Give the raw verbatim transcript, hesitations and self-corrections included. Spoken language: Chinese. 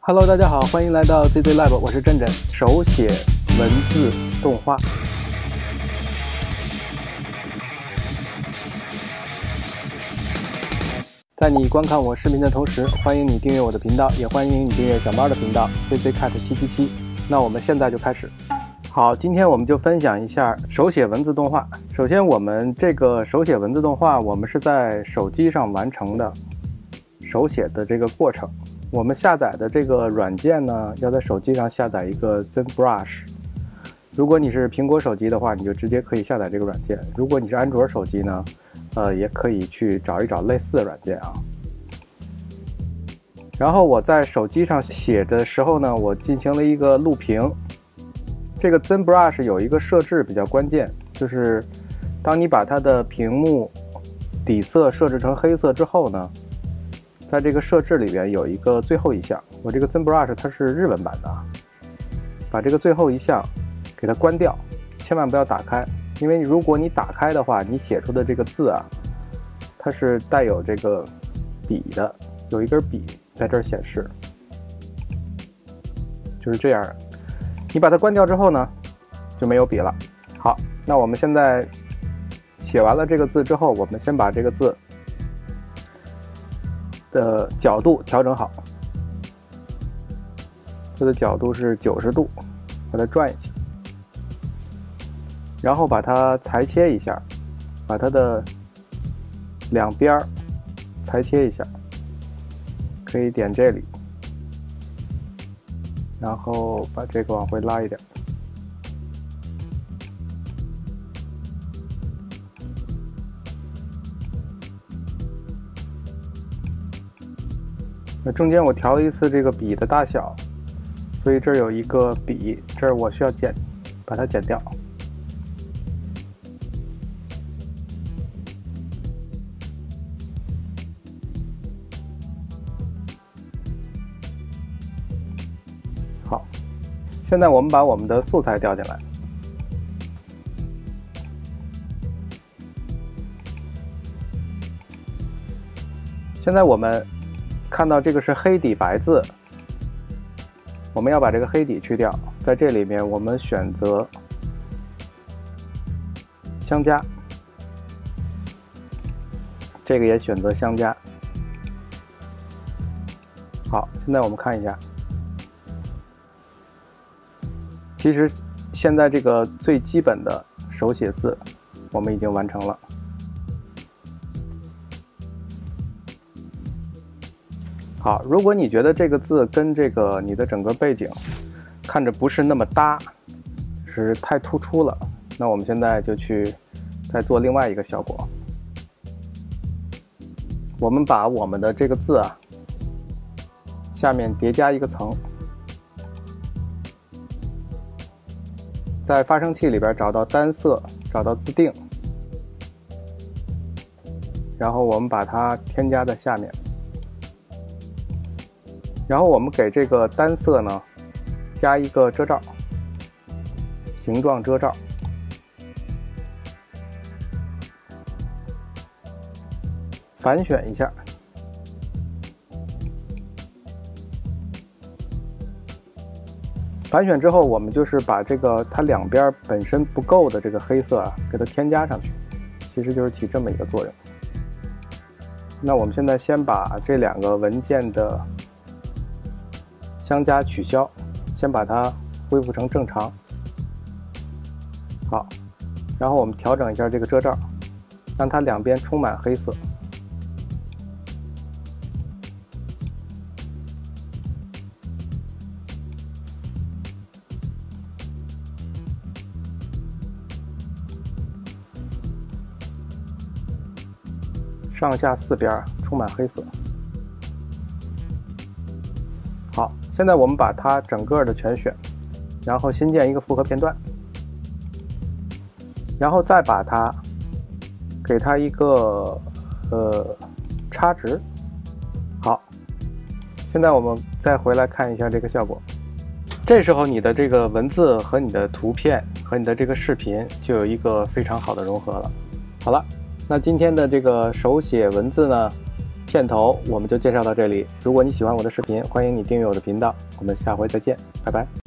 Hello， 大家好，欢迎来到 Z Z Lab， 我是振振，手写文字动画。在你观看我视频的同时，欢迎你订阅我的频道，也欢迎你订阅小猫的频道 Z Z Cat 七七七。那我们现在就开始。好，今天我们就分享一下手写文字动画。首先，我们这个手写文字动画，我们是在手机上完成的手写的这个过程。我们下载的这个软件呢，要在手机上下载一个 ZenBrush。如果你是苹果手机的话，你就直接可以下载这个软件。如果你是安卓手机呢，呃，也可以去找一找类似的软件啊。然后我在手机上写的时候呢，我进行了一个录屏。这个 ZenBrush 有一个设置比较关键，就是当你把它的屏幕底色设置成黑色之后呢，在这个设置里边有一个最后一项，我这个 ZenBrush 它是日文版的，把这个最后一项给它关掉，千万不要打开，因为如果你打开的话，你写出的这个字啊，它是带有这个笔的，有一根笔在这儿显示，就是这样。你把它关掉之后呢，就没有笔了。好，那我们现在写完了这个字之后，我们先把这个字的角度调整好，它的角度是九十度，把它转一下，然后把它裁切一下，把它的两边裁切一下，可以点这里，然后把这个往回拉一点。那中间我调了一次这个笔的大小，所以这儿有一个笔，这儿我需要剪，把它剪掉。好，现在我们把我们的素材调进来。现在我们看到这个是黑底白字，我们要把这个黑底去掉，在这里面我们选择相加，这个也选择相加。好，现在我们看一下，其实现在这个最基本的手写字我们已经完成了。好，如果你觉得这个字跟这个你的整个背景看着不是那么搭，就是太突出了，那我们现在就去再做另外一个效果。我们把我们的这个字啊，下面叠加一个层，在发生器里边找到单色，找到字定，然后我们把它添加在下面。然后我们给这个单色呢加一个遮罩，形状遮罩，反选一下，反选之后，我们就是把这个它两边本身不够的这个黑色啊，给它添加上去，其实就是起这么一个作用。那我们现在先把这两个文件的相加取消，先把它恢复成正常。好，然后我们调整一下这个遮罩，让它两边充满黑色。上下四边充满黑色。好，现在我们把它整个的全选，然后新建一个复合片段，然后再把它给它一个呃差值。好，现在我们再回来看一下这个效果。这时候你的这个文字和你的图片和你的这个视频就有一个非常好的融合了。好了，那今天的这个手写文字呢， 片头我们就介绍到这里。如果你喜欢我的视频，欢迎你订阅我的频道。我们下回再见，拜拜。